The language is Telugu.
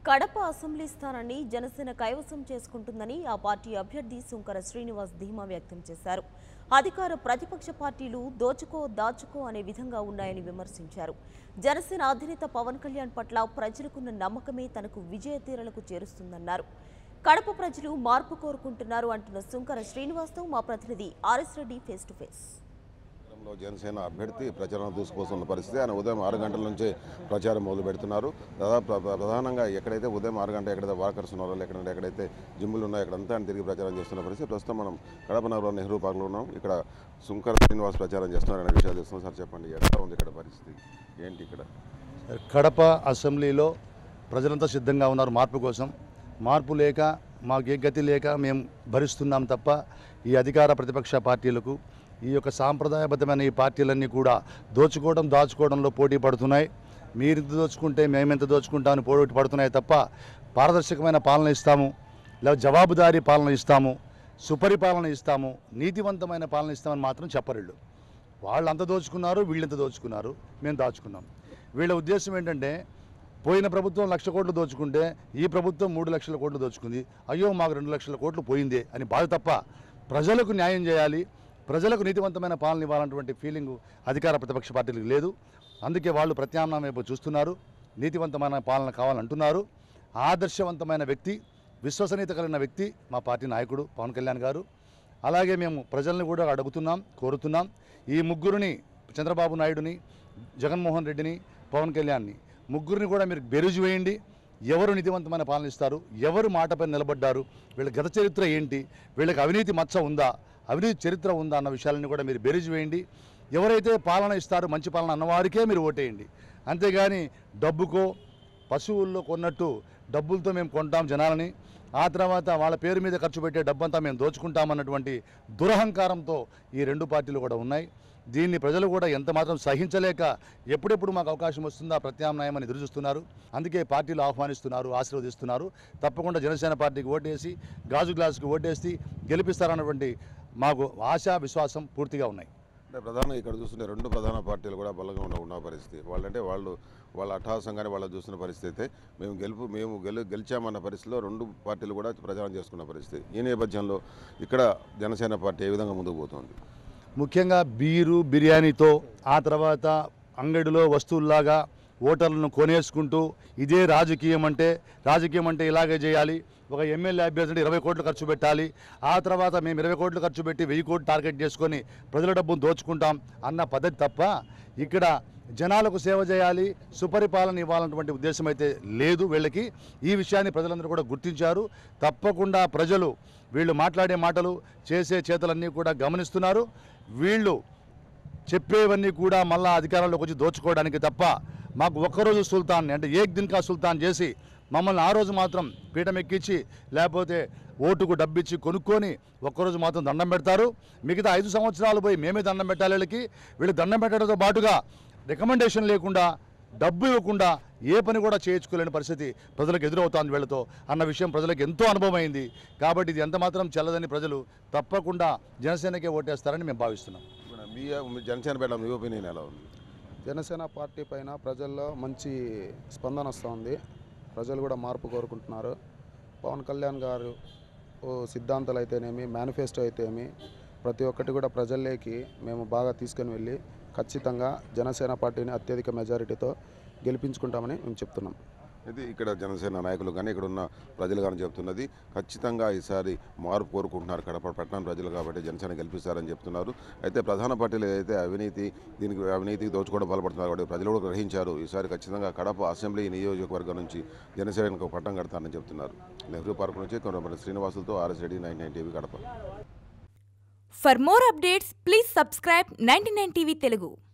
కడప అసెంబ్లీ స్థానాన్ని జనసేన కైవసం చేసుకుంటుందని ఆ పార్టీ అభ్యర్థి సుంకర శ్రీనివాస్ ధీమా వ్యక్తం చేశారు. అధికార ప్రతిపక్ష పార్టీలు దోచుకో దాచుకో అనే విధంగా ఉన్నాయని విమర్శించారు. జనసేన అధినేత పవన్ కళ్యాణ్ పట్ల ప్రజలకున్న నమ్మకమే తనకు విజయ తీరలకు చేరుస్తుందన్నారు. కడప ప్రజలు మార్పు కోరుకుంటున్నారు అంటున్న సుంకర శ్రీనివాస్తో మా ప్రతినిధి RS Reddy face to face. Janasena అభ్యర్థి ప్రచారం దూసుకొస్తున్న పరిస్థితి. ఆయన ఉదయం 6 గంటల నుంచే ప్రచారం మొదలు పెడుతున్నారు. దాదాపు ప్రధానంగా ఎక్కడైతే ఉదయం 6 గంటల ఎక్కడైతే వాకర్స్ ఉన్నారో ఎక్కడైతే జిమ్ములు ఉన్నాయో అక్కడంతా ఆయన తిరిగి ప్రచారం చేస్తున్న పరిస్థితి. ప్రస్తుతం మనం కడప నగరంలో నెహ్రూ పార్క్లో ఉన్నాం. ఇక్కడ సుంకర శ్రీనివాస్ ప్రచారం చేస్తున్నారు అనే విషయాలు తెలుస్తున్నాం. సార్ చెప్పండి, ఎట్లా ఉంది ఇక్కడ పరిస్థితి, ఏంటి ఇక్కడ? కడప అసెంబ్లీలో ప్రజలంతా సిద్ధంగా ఉన్నారు మార్పు కోసం. మార్పు లేక మాకు ఏ గతి లేక మేము భరిస్తున్నాం తప్ప ఈ అధికార ప్రతిపక్ష పార్టీలకు ఈ యొక్క సాంప్రదాయబద్ధమైన ఈ పార్టీలన్నీ కూడా దోచుకోవడం దాచుకోవడంలో పోటీ పడుతున్నాయి. మీరింత దోచుకుంటే మేమెంత దోచుకుంటామని పోటీ పడుతున్నాయి తప్ప పారదర్శకమైన పాలన ఇస్తాము, లేదా జవాబుదారీ పాలన ఇస్తాము, సుపరిపాలన ఇస్తాము, నీతివంతమైన పాలన ఇస్తామని మాత్రం చెప్పరు. వాళ్ళు అంత దోచుకున్నారు, వీళ్ళంత దోచుకున్నారు, మేము దాచుకున్నాం. వీళ్ళ ఉద్దేశం ఏంటంటే పోయిన ప్రభుత్వం 1,00,000 కోట్లు దోచుకుంటే ఈ ప్రభుత్వం 3,00,000 కోట్లు దోచుకుంది, అయ్యో మాకు 2,00,000 కోట్లు పోయిందే అని బాధ తప్ప ప్రజలకు న్యాయం చేయాలి, ప్రజలకు నీతివంతమైన పాలన ఇవ్వాలన్నటువంటి ఫీలింగు అధికార ప్రతిపక్ష పార్టీలకు లేదు. అందుకే వాళ్ళు ప్రత్యామ్నాయం వైపు చూస్తున్నారు. నీతివంతమైన పాలన కావాలంటున్నారు. ఆదర్శవంతమైన వ్యక్తి, విశ్వసనీయత కలిగిన వ్యక్తి మా పార్టీ నాయకుడు పవన్ కళ్యాణ్ గారు. అలాగే మేము ప్రజల్ని కూడా అడుగుతున్నాం, కోరుతున్నాం. ఈ ముగ్గురిని, చంద్రబాబు నాయుడుని, జగన్మోహన్ రెడ్డిని, పవన్ కళ్యాణ్ని, ముగ్గురిని కూడా మీరు బెరుజు వేయండి. ఎవరు నీతివంతమైన పాలన ఇస్తారు, ఎవరు మాటపై నిలబడ్డారు, వీళ్ళ గత చరిత్ర ఏంటి, వీళ్ళకి అవినీతి మచ్చ ఉందా, అవినీతి చరిత్ర ఉందా అన్న విషయాలని కూడా మీరు బెరుజు వేయండి. ఎవరైతే పాలన ఇస్తారో మంచి పాలన అన్నవారికే మీరు ఓటేయండి. అంతేగాని డబ్బుకో పశువుల్లో కొన్నట్టు డబ్బులతో మేము కొంటాం జనాలని, ఆ తర్వాత వాళ్ళ పేరు మీద ఖర్చు పెట్టే డబ్బంతా మేము దోచుకుంటామన్నటువంటి దురహంకారంతో ఈ రెండు పార్టీలు కూడా ఉన్నాయి. దీన్ని ప్రజలు కూడా ఎంత మాత్రం సహించలేక ఎప్పుడెప్పుడు మాకు అవకాశం వస్తుందా ప్రత్యామ్నాయం అని ఎదురుచూస్తున్నారు. అందుకే పార్టీలు ఆహ్వానిస్తున్నారు, ఆశీర్వదిస్తున్నారు. తప్పకుండా జనసేన పార్టీకి ఓటేసి గాజు గ్లాసుకి ఓటేసి గెలిపిస్తారన్నటువంటి మాకు ఆశ, విశ్వాసం పూర్తిగా ఉన్నాయి. అంటే ప్రధానంగా ఇక్కడ చూస్తుంటే రెండు ప్రధాన పార్టీలు కూడా బలంగా ఉన్న పరిస్థితి. వాళ్ళ అట్టహాసంగానే వాళ్ళు చూస్తున్న పరిస్థితి అయితే మేము గెలిచామన్న పరిస్థితిలో రెండు పార్టీలు కూడా ప్రచారం చేసుకున్న పరిస్థితి. ఈ నేపథ్యంలో ఇక్కడ జనసేన పార్టీ ఏ విధంగా ముందుకు పోతుంది? ముఖ్యంగా బీరు, బిర్యానీతో, ఆ తర్వాత అంగడిలో వస్తువుల్లాగా ఓటర్లను కొనేసుకుంటూ ఇదే రాజకీయం అంటే ఇలాగే చేయాలి, ఒక ఎమ్మెల్యే అభ్యర్థి 20 కోట్లు ఖర్చు పెట్టాలి, ఆ తర్వాత మేము 20 కోట్లు ఖర్చు పెట్టి 1000 కోట్లు టార్గెట్ చేసుకొని ప్రజల డబ్బును దోచుకుంటాం అన్న పద్ధతి తప్ప ఇక్కడ జనాలకు సేవ చేయాలి, సుపరిపాలన ఇవ్వాలన్నటువంటి ఉద్దేశం అయితే లేదు వీళ్ళకి. ఈ విషయాన్ని ప్రజలందరూ కూడా గుర్తించారు. తప్పకుండా ప్రజలు వీళ్ళు మాట్లాడే మాటలు, చేసే చేతలన్నీ కూడా గమనిస్తున్నారు. వీళ్ళు చెప్పేవన్నీ కూడా మళ్ళా అధికారంలోకి వచ్చి దోచుకోవడానికి తప్ప మాకు ఒక్కరోజు సుల్తాన్ని అంటే ఏక్ దిన్ కా సుల్తాన్ చేసి మమ్మల్ని ఆ రోజు మాత్రం పీఠం ఎక్కించి లేకపోతే ఓటుకు డబ్బిచ్చి కొనుక్కొని ఒక్కరోజు మాత్రం దండం పెడతారు. మిగతా 5 సంవత్సరాలు పోయి మేమే దండం పెట్టాలి వీళ్ళకి. వీళ్ళు దండం పెట్టడంతో పాటుగా రికమెండేషన్ లేకుండా, డబ్బు ఇవ్వకుండా ఏ పని కూడా చేయించుకోలేని పరిస్థితి ప్రజలకు ఎదురవుతోంది వీళ్ళతో అన్న విషయం ప్రజలకు ఎంతో అనుభవం అయింది. కాబట్టి ఇది ఎంత మాత్రం చెల్లదని ప్రజలు తప్పకుండా జనసేనకే ఓటేస్తారని మేము భావిస్తున్నాం. జనసేన పైన మీ ఒపీనియన్ ఎలా ఉంది? జనసేన పార్టీ పైన ప్రజల్లో మంచి స్పందన వస్తుంది. ప్రజలు కూడా మార్పు కోరుకుంటున్నారు. పవన్ కళ్యాణ్ గారు సిద్ధాంతాలు అయితేనేమి, మేనిఫెస్టో అయితేనేమి ప్రతి ఒక్కటి కూడా ప్రజల్లోకి మేము బాగా తీసుకొని వెళ్ళి ఖచ్చితంగా జనసేన పార్టీని అత్యధిక మెజారిటీతో గెలిపించుకుంటామని మేము చెప్తున్నాం. ఇది ఇక్కడ జనసేన నాయకులు కానీ ఇక్కడ ఉన్న ప్రజలు కానీ చెప్తున్నది. ఖచ్చితంగా ఈసారి మార్పు కోరుకుంటున్నారు కడప పట్టణం ప్రజలు, కాబట్టి జనసేన గెలిపిస్తారని చెప్తున్నారు. అయితే ప్రధాన పార్టీలు ఏదైతే అవినీతికి దోచుకోవడం పాల్పడుతున్నారు కాబట్టి ప్రజలు కూడా గ్రహించారు. ఈసారి ఖచ్చితంగా కడప అసెంబ్లీ నియోజకవర్గం నుంచి జనసేనకు పట్టం కడతారని చెప్తున్నారు. నెహ్రూ పార్క్ నుంచి కొనపల్లి శ్రీనివాసులతో RS Reddy, 99TV Kadapa. For more updates, please subscribe 99TV Telugu.